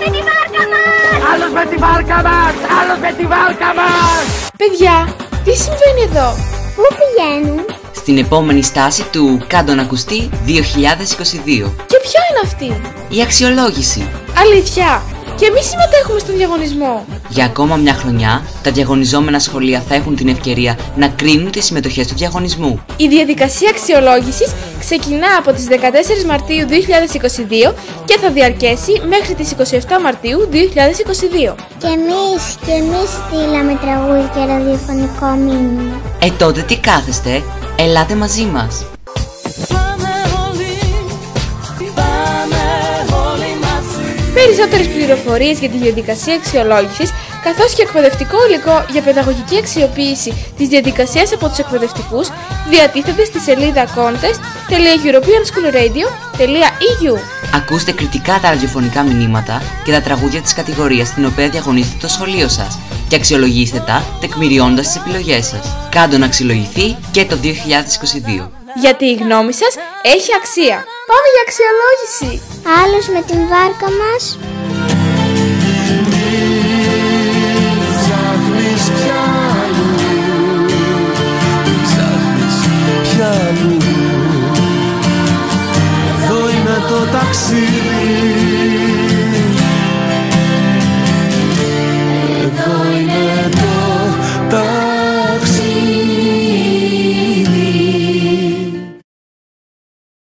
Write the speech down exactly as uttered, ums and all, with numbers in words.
με τη βάρκα μας! Άλλος με τη βάρκα μας! Άλλος με τη βάρκα μας! Παιδιά, τι συμβαίνει εδώ? Πού πηγαίνουν? Στην επόμενη στάση του Κάντο να ακουστεί δύο χιλιάδες είκοσι δύο. Και ποια είναι αυτή? Η αξιολόγηση. Αλήθεια? Και εμείς συμμετέχουμε στον διαγωνισμό. Για ακόμα μια χρονιά, τα διαγωνιζόμενα σχολεία θα έχουν την ευκαιρία να κρίνουν τις συμμετοχές του διαγωνισμού. Η διαδικασία αξιολόγησης ξεκινά από τις δεκατέσσερις Μαρτίου δύο χιλιάδες είκοσι δύο και θα διαρκέσει μέχρι τις είκοσι επτά Μαρτίου δύο χιλιάδες είκοσι δύο. Και εμείς, και εμείς στείλαμε τραγούδι και ραδιοφωνικό μήνυμα. Ε τότε τι κάθεστε, ελάτε μαζί μας. Περισσότερες πληροφορίες για τη διαδικασία αξιολόγησης, καθώς και εκπαιδευτικό υλικό για παιδαγωγική αξιοποίηση της διαδικασίας από τους εκπαιδευτικούς, διατίθεται στη σελίδα contest τελεία european school radio τελεία e u. Ακούστε κριτικά τα ραδιοφωνικά μηνύματα και τα τραγούδια της κατηγορίας στην οποία διαγωνίζετε το σχολείο σας και αξιολογήστε τα τεκμηριώντας τις επιλογές σας. Κάντο να αξιολογηθεί και το δύο χιλιάδες είκοσι δύο. Γιατί η γνώμη σας έχει αξία. Πάμε για αξιολόγηση! Άλλος με την βάρκα μας.